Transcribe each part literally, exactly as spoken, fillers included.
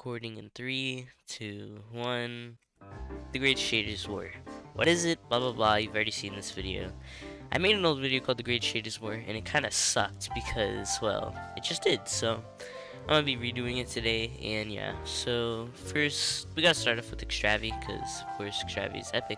recording in three, two, one. The Great Shaders War. What is it? Blah blah blah. You've already seen this video. I made an old video called The Great Shaders War, and it kind of sucked because, well, it just did. So I'm gonna be redoing it today, and yeah. So first, we gotta start off with Extravi, because of course Extravi is epic.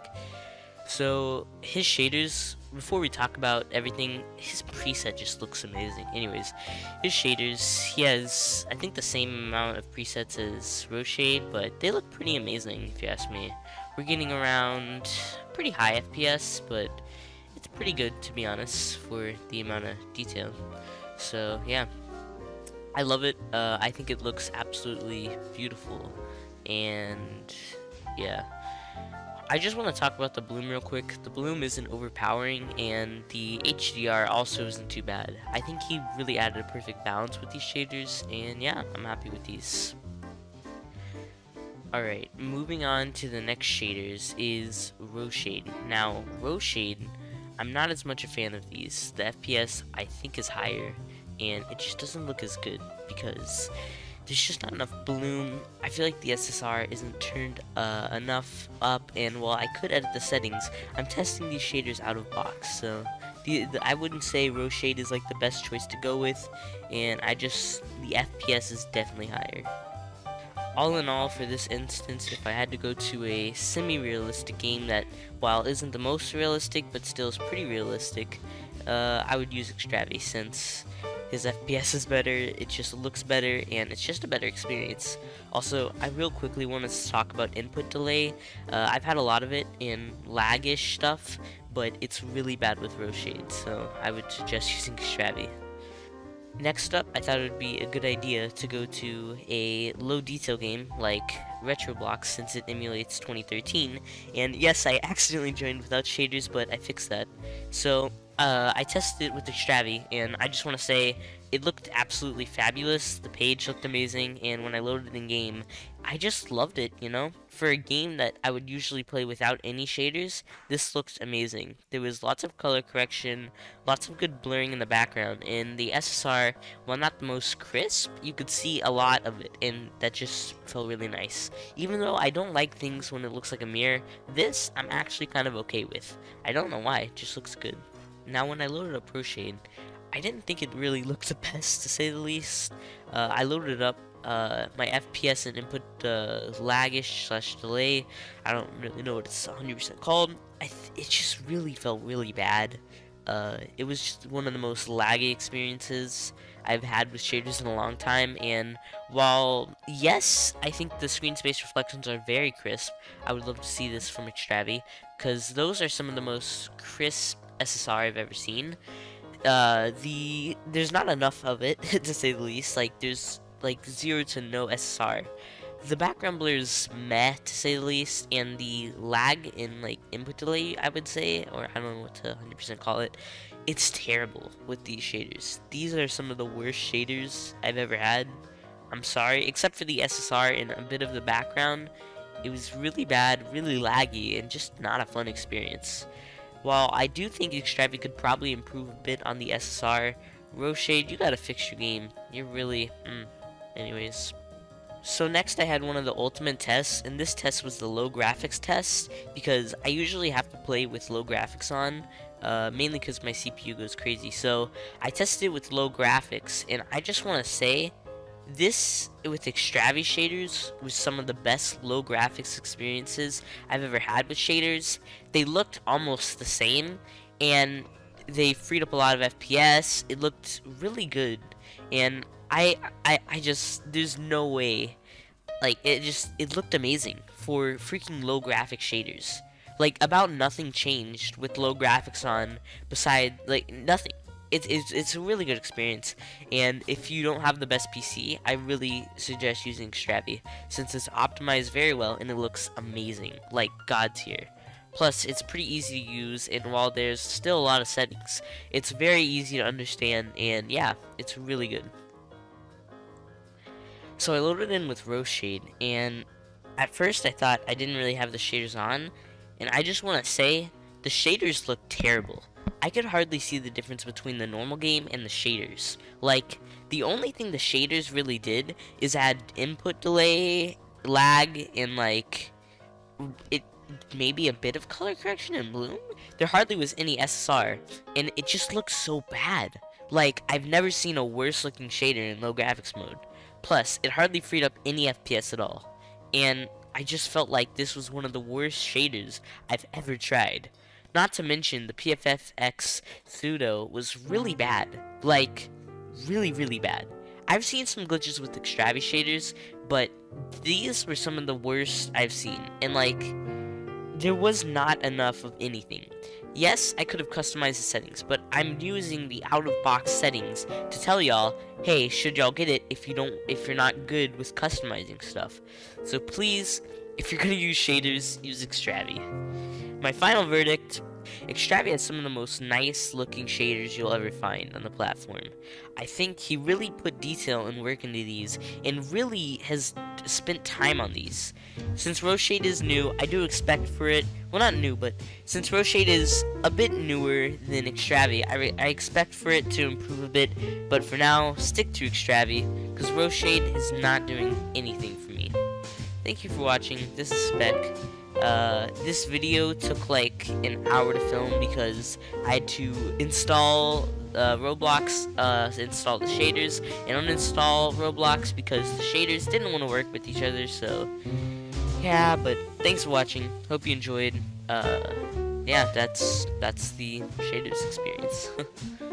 So his shaders, before we talk about everything, his preset just looks amazing. Anyways, his shaders, he has I think the same amount of presets as Roshade, but they look pretty amazing if you ask me. We're getting around pretty high F P S, but it's pretty good to be honest for the amount of detail. So yeah, I love it. uh, I think it looks absolutely beautiful, and yeah. I just want to talk about the bloom real quick. The bloom isn't overpowering, and the H D R also isn't too bad. I think he really added a perfect balance with these shaders, and yeah, I'm happy with these. Alright, moving on to the next shaders is Roshade. Now, Roshade, I'm not as much a fan of these. The F P S, I think, is higher, and it just doesn't look as good because there's just not enough bloom. I feel like the S S R isn't turned uh, enough up, and while I could edit the settings, I'm testing these shaders out of box, so the, the, I wouldn't say Roshade is like the best choice to go with, and I just, the F P S is definitely higher. All in all, for this instance, if I had to go to a semi-realistic game that, while isn't the most realistic, but still is pretty realistic, uh, I would use Extravi, since his F P S is better, it just looks better, and it's just a better experience. Also, I real quickly want to talk about input delay. Uh, I've had a lot of it in lag-ish stuff, but it's really bad with Roshade, so I would suggest using Extravi. Next up, I thought it would be a good idea to go to a low detail game like Roblox, since it emulates twenty thirteen, and yes, I accidentally joined without shaders, but I fixed that. So uh, I tested it with Extravi, and I just want to say it looked absolutely fabulous. The page looked amazing, and when I loaded in game, I just loved it, you know? For a game that I would usually play without any shaders, this looked amazing. There was lots of color correction, lots of good blurring in the background, and the S S R, while not the most crisp, you could see a lot of it, and that just felt really nice. Even though I don't like things when it looks like a mirror, this I'm actually kind of okay with. I don't know why, it just looks good. Now when I loaded up Roshade, I didn't think it really looked the best, to say the least. Uh, I loaded it up. Uh, my F P S and input uh, lag-ish slash delay, I don't really know what it's one hundred percent called. I th it just really felt really bad. Uh, it was just one of the most laggy experiences I've had with shaders in a long time, and while, yes, I think the screen space reflections are very crisp, I would love to see this from Extravi, because those are some of the most crisp S S R I've ever seen. Uh, the, there's not enough of it, to say the least. Like, there's like zero to no S S R. The background blur is meh, to say the least, and the lag in like input delay, I would say, or I don't know what to one hundred percent call it, it's terrible with these shaders. These are some of the worst shaders I've ever had. I'm sorry, except for the S S R and a bit of the background. It was really bad, really laggy, and just not a fun experience. While I do think Extravi could probably improve a bit on the S S R, Roshade, you gotta fix your game. You're really, mm. Anyways. So next I had one of the ultimate tests, and this test was the low graphics test, because I usually have to play with low graphics on, uh, mainly because my C P U goes crazy. So I tested it with low graphics, and I just want to say, this with Extravi shaders was some of the best low graphics experiences I've ever had with shaders. They looked almost the same, and they freed up a lot of F P S. It looked really good, and I, I, I just, there's no way, like, it just, it looked amazing for freaking low graphic shaders. Like, about nothing changed with low graphics on, beside, like, nothing. It's, it's, it's a really good experience, and if you don't have the best P C, I really suggest using Extravi, since it's optimized very well, and it looks amazing, like God tier. Plus, it's pretty easy to use, and while there's still a lot of settings, it's very easy to understand, and yeah, it's really good. So I loaded in with Roshade, and at first I thought I didn't really have the shaders on, and I just want to say, the shaders look terrible. I could hardly see the difference between the normal game and the shaders. Like, the only thing the shaders really did is add input delay, lag, and like it maybe a bit of color correction and bloom. There hardly was any S S R, and it just looks so bad. Like, I've never seen a worse looking shader in low graphics mode. Plus, it hardly freed up any F P S at all. And I just felt like this was one of the worst shaders I've ever tried. Not to mention, the P F F X pseudo was really bad. Like, really, really bad. I've seen some glitches with Extravi shaders, but these were some of the worst I've seen. And like, there was not enough of anything. Yes, I could have customized the settings, but I'm using the out-of-box settings to tell y'all, hey, should y'all get it if you don't, if you're not good with customizing stuff. So please, if you're gonna use shaders, use Extravi. My final verdict: Extravi has some of the most nice-looking shaders you'll ever find on the platform. I think he really put detail and work into these, and really has spent time on these. Since Roshade is new, I do expect for it, well, not new, but since Roshade is a bit newer than Extravi, I, I expect for it to improve a bit, but for now, stick to Extravi, because Roshade is not doing anything for me. Thank you for watching. This is Spec. Uh, this video took like an hour to film because I had to install uh, Roblox, uh, install the shaders, and uninstall Roblox because the shaders didn't want to work with each other. So yeah, but thanks for watching. Hope you enjoyed. Uh, yeah, that's that's the shaders experience.